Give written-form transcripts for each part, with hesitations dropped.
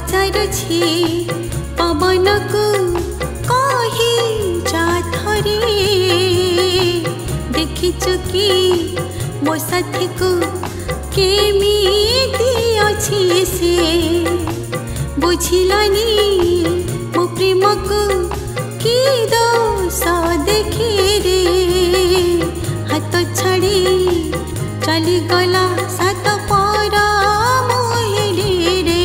पचारुछि पवन को कही जाथरे देखिछु कि मो साथी को केमिति अछि से बुझिलानी मो प्रेम को कि दोष देखी रे हाथ छाड़ी चली गला सात पर मोहिली रे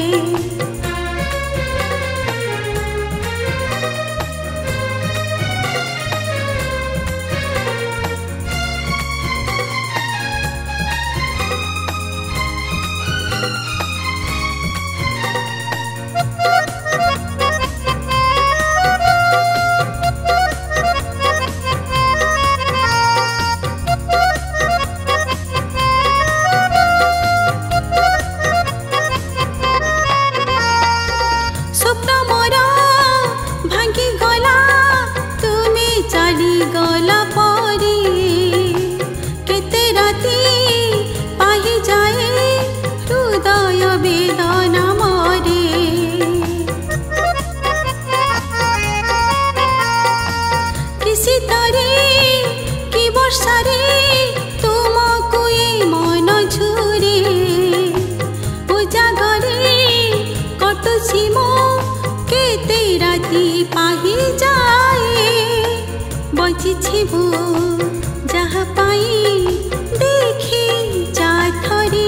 बचिछिबो जहाँ पाई देखी जाथरे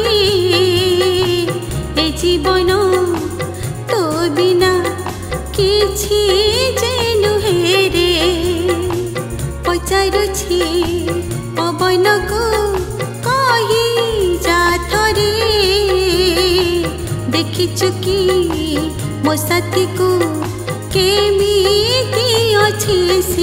ए जीवन तो बिना किछि जे नुहे रे पचारुछि पवन को कही जाथरे देखिछु कि मो साथी को केमिति अछि से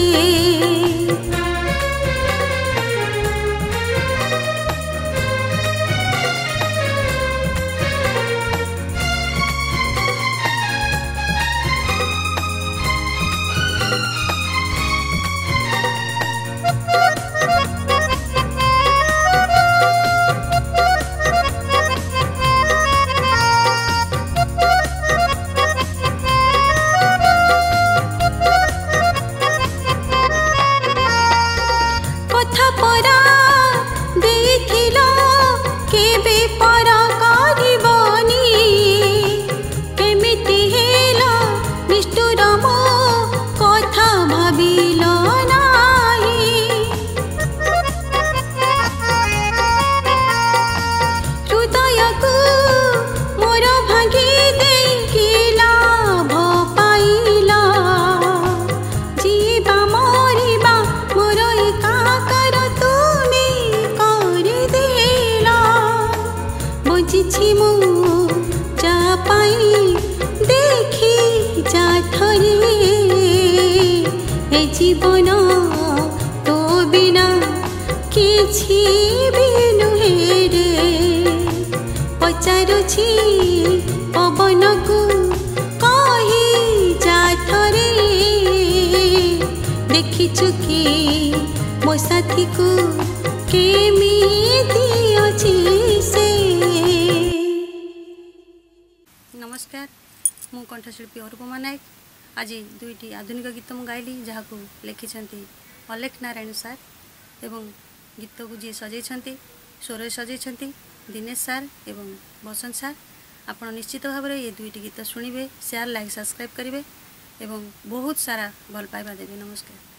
जीवन तो बिना किछि भी नुहे रे पचारुछि पवन को कही जाथरे देखिछु कि मो साथी को केमिति अछि से। नमस्कार, मु कंठशिल्पी अरूपमा नायक। आज दुईटी आधुनिक गीत मु गाइली जहाँ को लिखिछंती अलेख नारायण सार एवं गीत को जी सजाइछंती स्वर सजाइछंती दिनेश सार एवं बसंत सार। आपण निश्चित भाव में ये दुईटी गीत शुणिबे, शेयर लाइक सब्सक्राइब करेंगे एवं बहुत सारा भल पाइबा देवे। नमस्कार।